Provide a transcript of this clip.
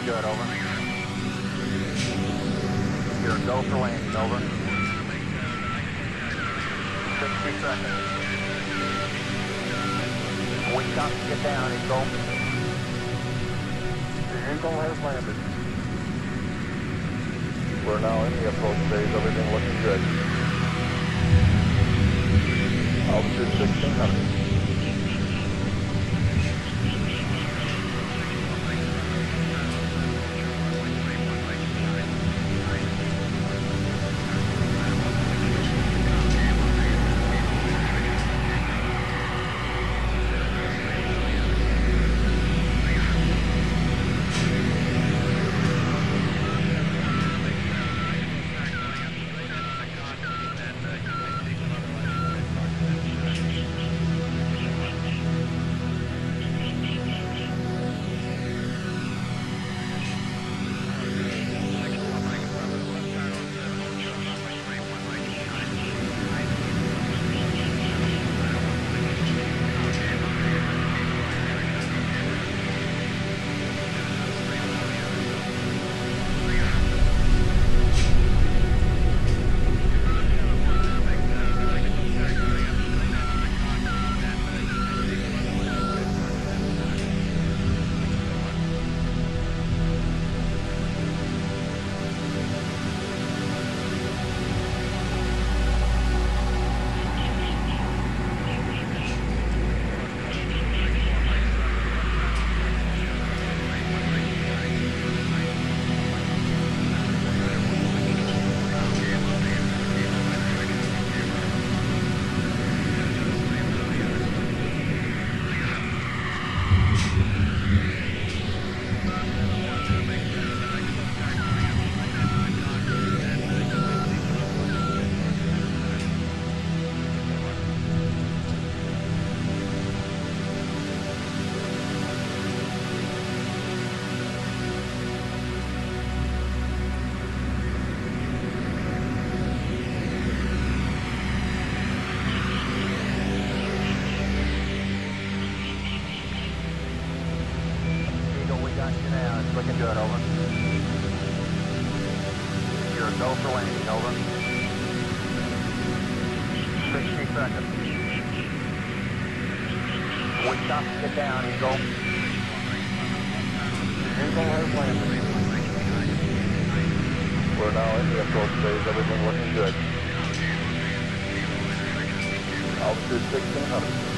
good, over. You're go for landing, over. 60 seconds. Wind stop to get down, Eagle. The Eagle has landed. We're now in the approach phase, everything looking good. Altitude 1600. Looking good, over. You're go for landing, over. 60 seconds. Wind stop to get down, Eagle. Eagle has landed. We're now in the approach phase, everything looking good. Altitude 1600.